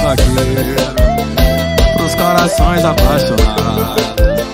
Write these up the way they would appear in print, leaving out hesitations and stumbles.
vaqueiro, pros corações apaixonados.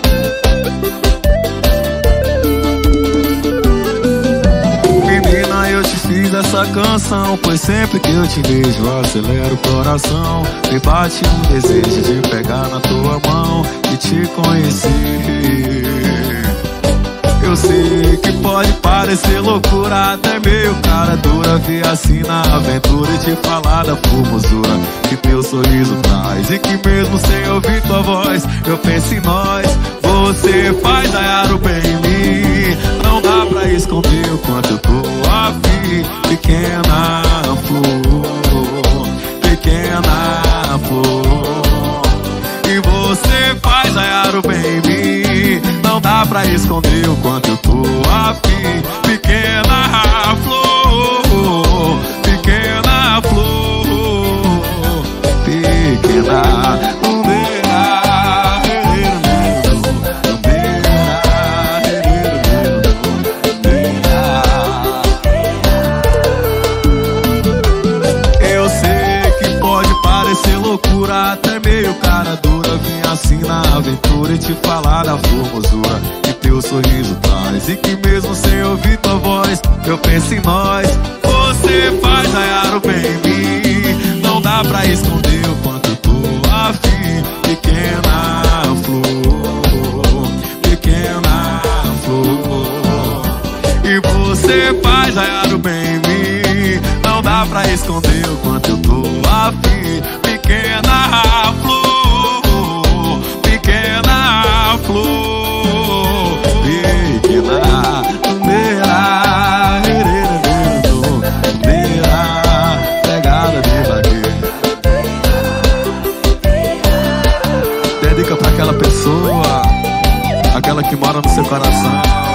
Menina, eu te fiz essa canção, pois sempre que eu te vejo acelera o coração. Me bate um desejo de pegar na tua mão e te conhecer. Eu sei que pode parecer loucura, até meio cara dura, vir assim na aventura e te falar da formosura que teu sorriso traz, e que mesmo sem ouvir tua voz eu penso em nós. Você faz raiar o bem em mim, não dá pra esconder o quanto eu tô afim. Pequena flor, pequena flor, e você faz raiar o bem em mim, não dá pra esconder o quanto eu tô afim. Pequena flor, pequena flor, pequena eu sei que pode parecer loucura, até meio cara dura, vim assim na aventura e te falar da formosura que teu sorriso traz, e que mesmo sem ouvir tua voz eu penso em nós. Você faz raiar o bem em mim, não dá pra esconder o quanto eu tô afim. Pequena flor, pequena flor, e você faz raiar o bem em mim, não dá pra esconder o quanto eu tô afim. Pequena flor, pequena flor, pequena pegada de vaqueiro. Dedica pra aquela pessoa, aquela que mora no seu coração.